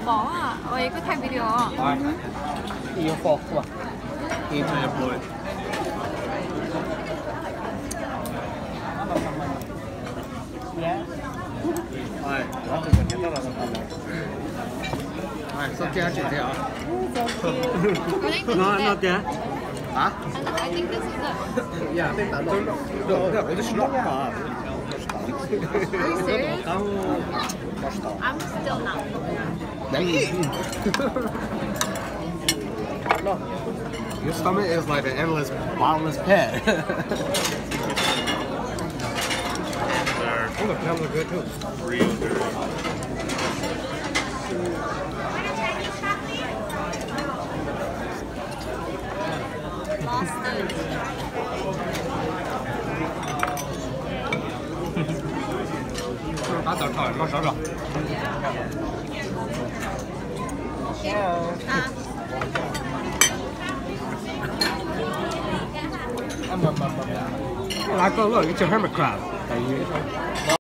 Bỏ à? Ôi, cứ thay video à? Yêu phọc quá. Yêu phọc rồi. Sắp kia chuyển thế hả? Nó kia? Hả? I think this is it. Yeah, I think that's it. No, it's not bad. Are you serious? I'm still not. No. Your stomach is like an endless, bottomless pit. Oh, the pants look good too. Real good. Đá tỏi tỏi, nó sợ rồi. Lá câu rồi cái trường hermit crab.